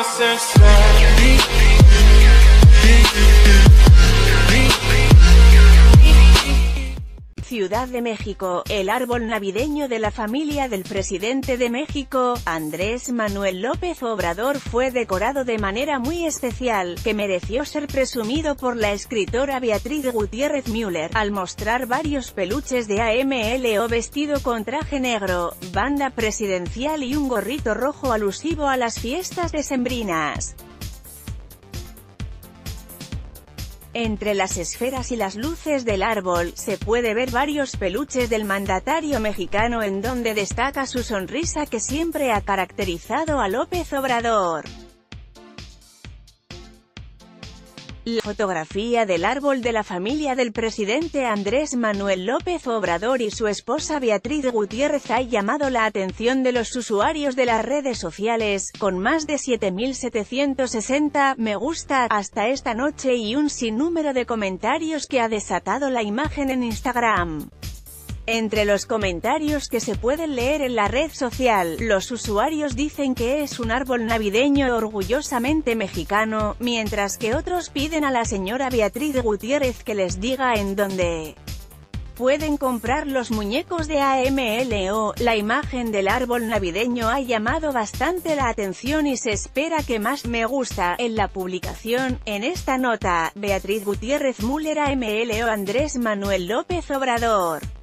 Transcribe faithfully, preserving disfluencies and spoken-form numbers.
Ciudad de México, el árbol navideño de la familia del presidente de México, Andrés Manuel López Obrador, fue decorado de manera muy especial, que mereció ser presumido por la escritora Beatriz Gutiérrez Müller, al mostrar varios peluches de A M L O vestido con traje negro, banda presidencial y un gorrito rojo alusivo a las fiestas decembrinas. Entre las esferas y las luces del árbol, se puede ver varios peluches del mandatario mexicano en donde destaca su sonrisa que siempre ha caracterizado a López Obrador. La fotografía del árbol de la familia del presidente Andrés Manuel López Obrador y su esposa Beatriz Gutiérrez ha llamado la atención de los usuarios de las redes sociales, con más de siete mil setecientos sesenta me gusta hasta esta noche y un sinnúmero de comentarios que ha desatado la imagen en Instagram. Entre los comentarios que se pueden leer en la red social, los usuarios dicen que es un árbol navideño orgullosamente mexicano, mientras que otros piden a la señora Beatriz Gutiérrez que les diga en dónde pueden comprar los muñecos de A M L O. La imagen del árbol navideño ha llamado bastante la atención y se espera que más me gusta en la publicación. En esta nota, Beatriz Gutiérrez Müller A M L O Andrés Manuel López Obrador.